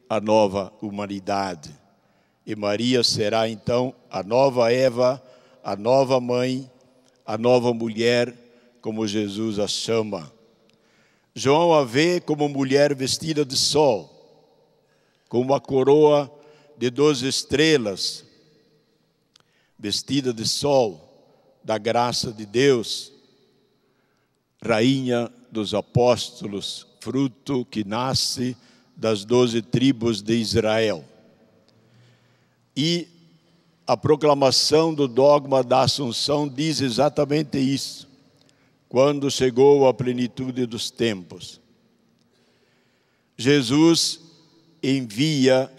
a nova humanidade. E Maria será então a nova Eva, a nova mãe, a nova mulher, como Jesus a chama. João a vê como mulher vestida de sol, com uma coroa de 12 estrelas, vestida de sol, da graça de Deus, rainha dos apóstolos, fruto que nasce das 12 tribos de Israel. E a proclamação do dogma da Assunção diz exatamente isso. Quando chegou a plenitude dos tempos, Jesus envia,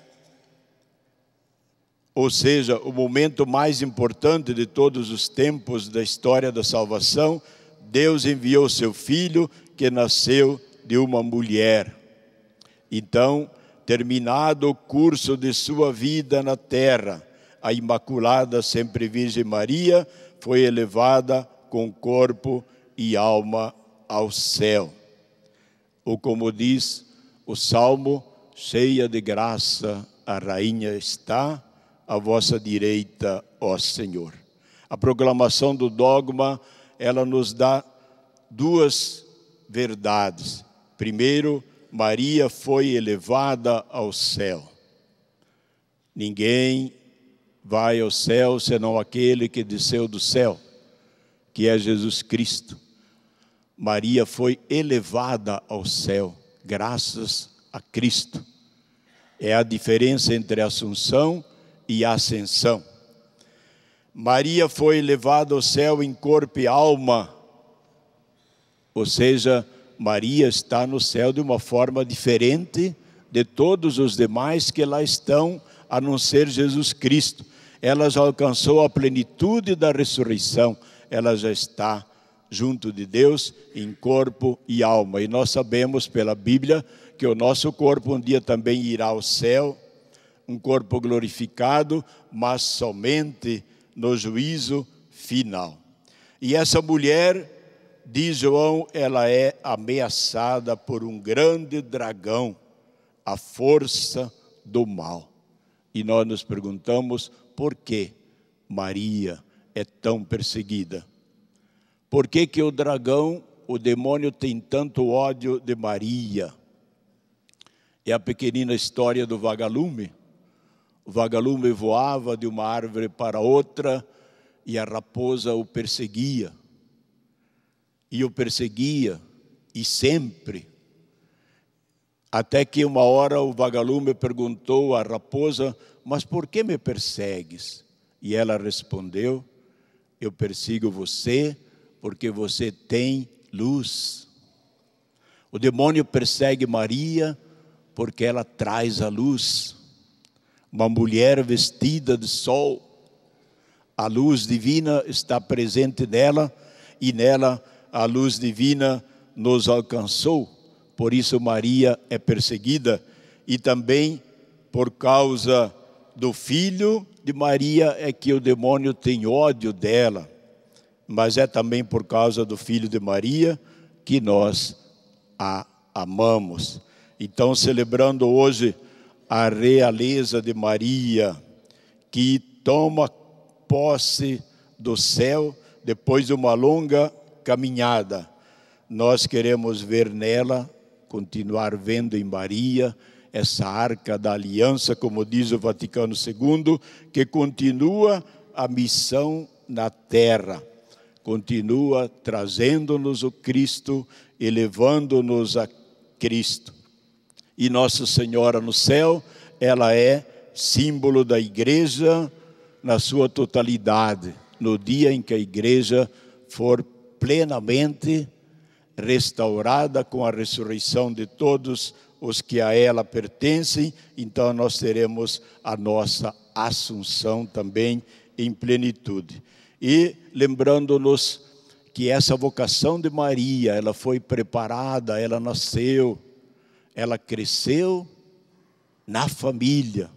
ou seja, o momento mais importante de todos os tempos da história da salvação, Deus enviou seu Filho que nasceu de uma mulher. Então, terminado o curso de sua vida na terra, a Imaculada Sempre Virgem Maria foi elevada com corpo e alma ao céu. Ou como diz o Salmo, cheia de graça a rainha está, à vossa direita, ó Senhor. A proclamação do dogma, ela nos dá duas verdades. Primeiro, Maria foi elevada ao céu. Ninguém vai ao céu senão aquele que desceu do céu, que é Jesus Cristo. Maria foi elevada ao céu, graças a Cristo. É a diferença entre a Assunção e a Ascensão. Maria foi elevada ao céu em corpo e alma, ou seja, Maria está no céu de uma forma diferente de todos os demais que lá estão, a não ser Jesus Cristo. Ela já alcançou a plenitude da ressurreição, ela já está junto de Deus em corpo e alma. E nós sabemos pela Bíblia que o nosso corpo um dia também irá ao céu, um corpo glorificado, mas somente no juízo final. E essa mulher, diz João, ela é ameaçada por um grande dragão, a força do mal. E nós nos perguntamos por que Maria é tão perseguida. Por que que o dragão, o demônio, tem tanto ódio de Maria? É a pequenina história do vagalume. O vagalume voava de uma árvore para outra e a raposa o perseguia. E o perseguia, e sempre. Até que uma hora o vagalume perguntou à raposa, mas por que me persegues? E ela respondeu, eu persigo você porque você tem luz. O demônio persegue Maria porque ela traz a luz. Uma mulher vestida de sol. A luz divina está presente nela e nela a luz divina nos alcançou. Por isso Maria é perseguida e também por causa do filho de Maria é que o demônio tem ódio dela. Mas é também por causa do filho de Maria que nós a amamos. Então, celebrando hoje a realeza de Maria, que toma posse do céu depois de uma longa caminhada, nós queremos ver nela, continuar vendo em Maria, essa arca da aliança, como diz o Vaticano II, que continua a missão na terra, continua trazendo-nos o Cristo, elevando-nos a Cristo. E Nossa Senhora no céu, ela é símbolo da igreja na sua totalidade, no dia em que a igreja for plenamente restaurada com a ressurreição de todos os que a ela pertencem, então nós teremos a nossa Assunção também em plenitude. E lembrando-nos que essa vocação de Maria, ela foi preparada, ela nasceu, ela cresceu na família,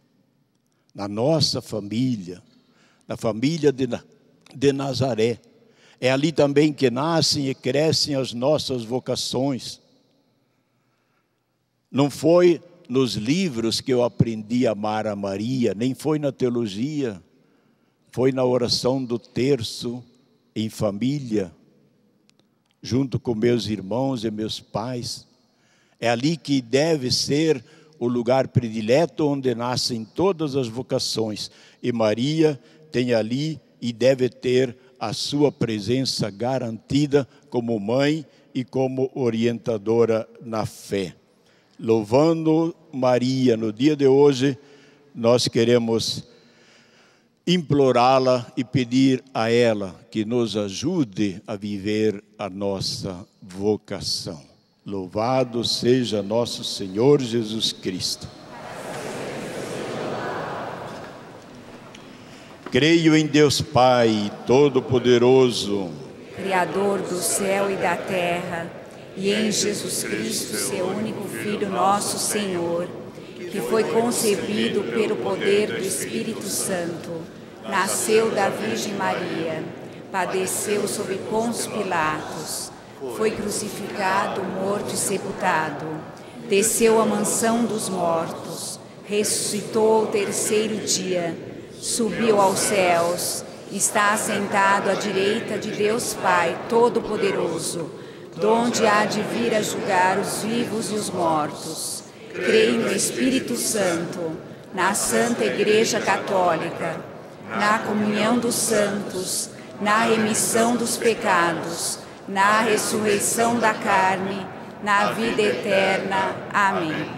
na nossa família, na família de Nazaré. É ali também que nascem e crescem as nossas vocações. Não foi nos livros que eu aprendi a amar a Maria, nem foi na teologia, foi na oração do terço, em família, junto com meus irmãos e meus pais. É ali que deve ser o lugar predileto onde nascem todas as vocações. E Maria tem ali e deve ter a sua presença garantida como mãe e como orientadora na fé. Louvando Maria no dia de hoje, nós queremos implorá-la e pedir a ela que nos ajude a viver a nossa vocação. Louvado seja nosso Senhor Jesus Cristo. Creio em Deus Pai Todo-Poderoso, Criador do céu e da terra, e em Jesus Cristo, seu único Filho, nosso Senhor, que foi concebido pelo poder do Espírito Santo, nasceu da Virgem Maria, padeceu sob Pôncio Pilatos, foi crucificado, morto e sepultado, desceu à mansão dos mortos, ressuscitou ao terceiro dia, subiu aos céus, está assentado à direita de Deus Pai Todo-Poderoso, donde há de vir a julgar os vivos e os mortos. Creio no Espírito Santo, na Santa Igreja Católica, na comunhão dos santos, na remissão dos pecados, na ressurreição da carne, na vida eterna. Amém.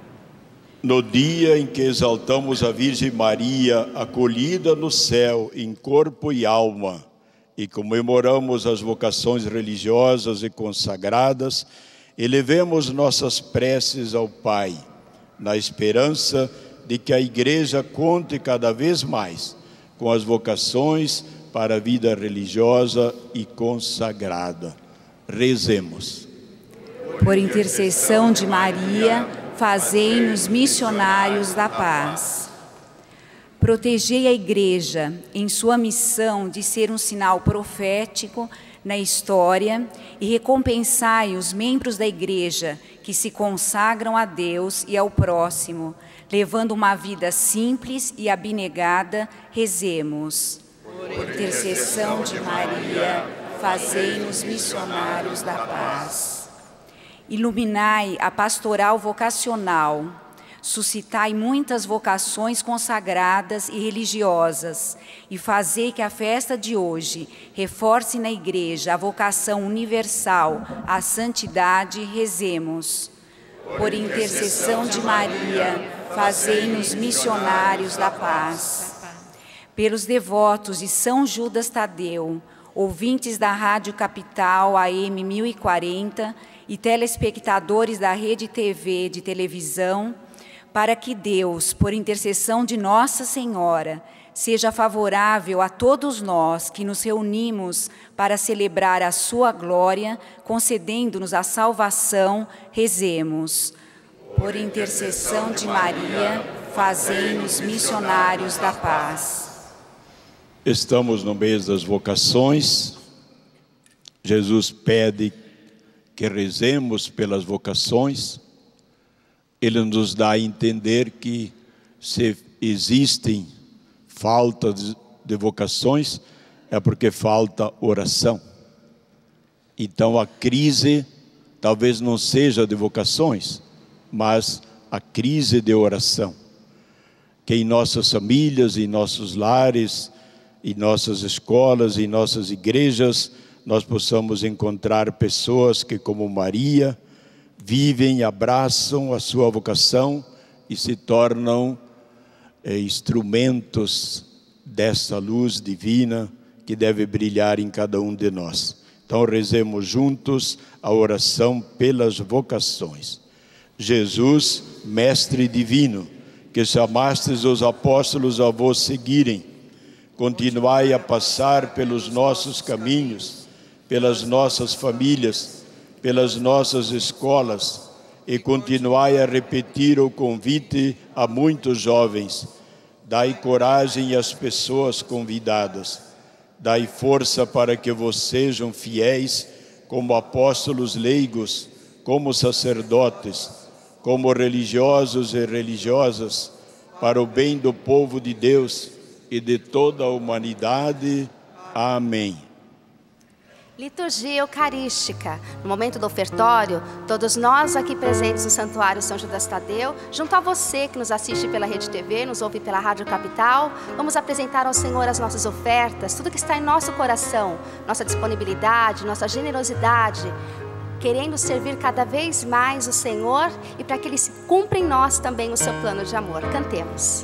No dia em que exaltamos a Virgem Maria, acolhida no céu em corpo e alma, e comemoramos as vocações religiosas e consagradas, elevemos nossas preces ao Pai, na esperança de que a Igreja conte cada vez mais com as vocações para a vida religiosa e consagrada. Rezemos. Por intercessão de Maria, fazei-nos missionários da paz. Protegei a Igreja em sua missão de ser um sinal profético na história e recompensai os membros da Igreja que se consagram a Deus e ao próximo, levando uma vida simples e abnegada. Rezemos. Por intercessão de Maria, fazei-nos missionários da paz. Iluminai a pastoral vocacional, suscitai muitas vocações consagradas e religiosas e fazei que a festa de hoje reforce na Igreja a vocação universal à santidade. Rezemos. Por intercessão de Maria, fazei-nos missionários da paz. Pelos devotos de São Judas Tadeu, ouvintes da Rádio Capital AM 1040 e telespectadores da Rede TV de televisão, para que Deus, por intercessão de Nossa Senhora, seja favorável a todos nós que nos reunimos para celebrar a sua glória, concedendo-nos a salvação. Rezemos. Por intercessão de Maria, fazei-nos missionários da paz. Estamos no mês das vocações. Jesus pede que rezemos pelas vocações. Ele nos dá a entender que se existem faltas de vocações, é porque falta oração. Então a crise talvez não seja de vocações, mas a crise de oração. Que em nossas famílias, em nossos lares, em nossas escolas, em nossas igrejas, nós possamos encontrar pessoas que, como Maria, vivem, abraçam a sua vocação e se tornam instrumentos dessa luz divina que deve brilhar em cada um de nós. Então rezemos juntos a oração pelas vocações. Jesus, Mestre Divino, que chamastes os apóstolos a vos seguirem, continuai a passar pelos nossos caminhos, pelas nossas famílias, pelas nossas escolas, e continuai a repetir o convite a muitos jovens. Dai coragem às pessoas convidadas. Dai força para que vos sejam fiéis como apóstolos leigos, como sacerdotes, como religiosos e religiosas, para o bem do povo de Deus e de toda a humanidade. Amém. Liturgia Eucarística. No momento do ofertório, todos nós aqui presentes no Santuário São Judas Tadeu, junto a você que nos assiste pela Rede TV, nos ouve pela Rádio Capital, vamos apresentar ao Senhor as nossas ofertas, tudo que está em nosso coração, nossa disponibilidade, nossa generosidade, querendo servir cada vez mais o Senhor e para que Ele cumpra em nós também o seu plano de amor. Cantemos.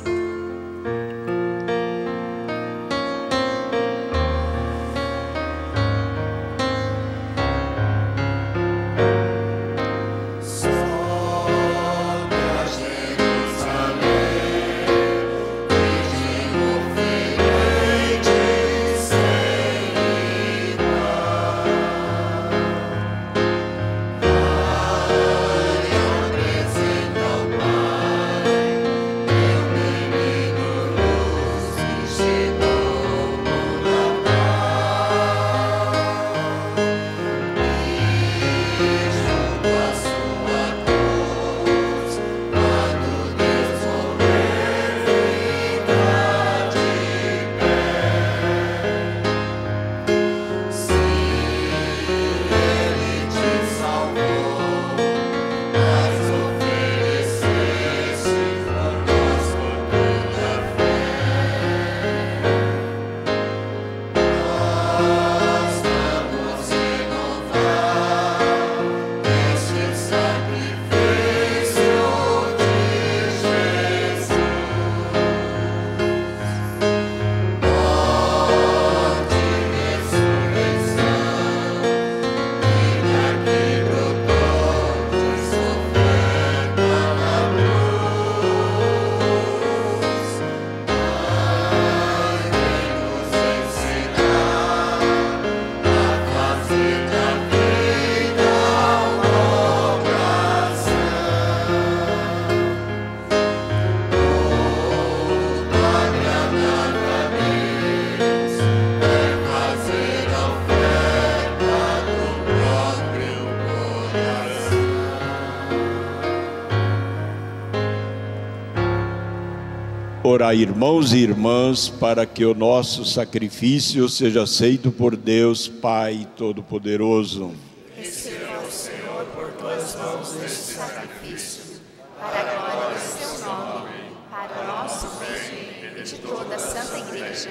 Orai, irmãos e irmãs, para que o nosso sacrifício seja aceito por Deus Pai Todo-Poderoso. Receba o Senhor por tuas mãos este sacrifício, para a glória do seu nome, para o nosso bem e de toda a Santa Igreja.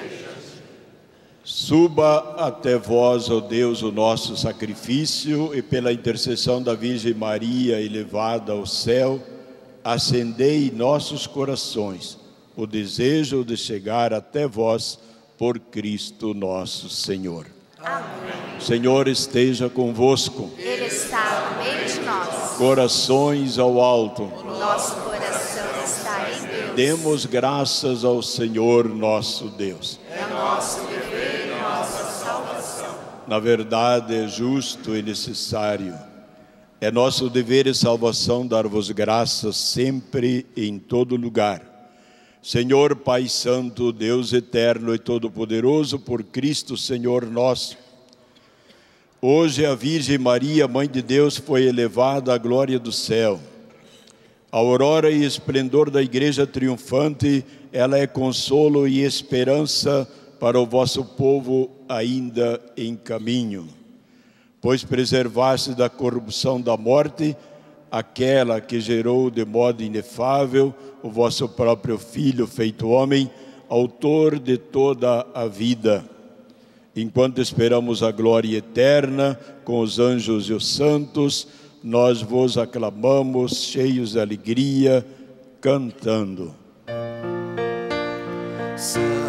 Suba até vós, ó Deus, o nosso sacrifício, e pela intercessão da Virgem Maria elevada ao céu, acendei em nossos corações o desejo de chegar até vós por Cristo nosso Senhor. Amém. O Senhor esteja convosco. Ele está no meio de nós. Corações ao alto. O nosso coração está em Deus. Demos graças ao Senhor nosso Deus. É nosso dever e nossa salvação. Na verdade, é justo e necessário. É nosso dever e salvação dar-vos graças sempre e em todo lugar. Senhor Pai Santo, Deus eterno e todo-poderoso, por Cristo Senhor nosso. Hoje a Virgem Maria, Mãe de Deus, foi elevada à glória do céu. A aurora e esplendor da Igreja triunfante, ela é consolo e esperança para o vosso povo ainda em caminho. Pois preservaste da corrupção da morte aquela que gerou de modo inefável o vosso próprio Filho feito homem, autor de toda a vida. Enquanto esperamos a glória eterna com os anjos e os santos, nós vos aclamamos cheios de alegria, cantando. Santo